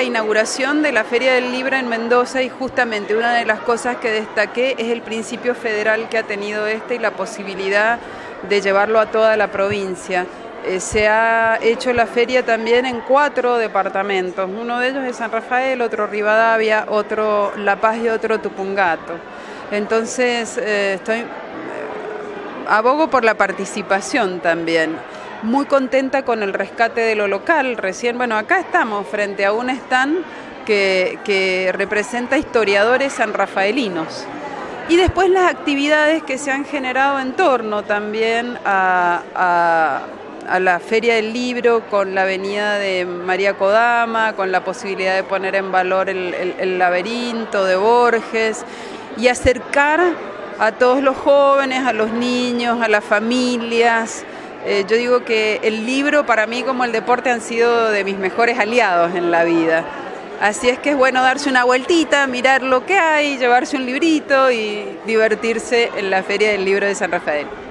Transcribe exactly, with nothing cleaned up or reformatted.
la inauguración de la Feria del Libro en Mendoza y justamente una de las cosas que destaqué es el principio federal que ha tenido este y la posibilidad de llevarlo a toda la provincia. Eh, se ha hecho la feria también en cuatro departamentos, uno de ellos es San Rafael, otro Rivadavia, otro La Paz y otro Tupungato. Entonces eh, estoy, eh, abogo por la participación también. Muy contenta con el rescate de lo local. Recién, bueno, acá estamos frente a un stand que, que representa historiadores sanrafaelinos. Y después las actividades que se han generado en torno también a, a, a la Feria del Libro, con la venida de María Kodama, con la posibilidad de poner en valor el, el, el laberinto de Borges y acercar a todos los jóvenes, a los niños, a las familias. Eh, yo digo que el libro para mí como el deporte han sido de mis mejores aliados en la vida. Así es que es bueno darse una vueltita, mirar lo que hay, llevarse un librito y divertirse en la Feria del Libro de San Rafael.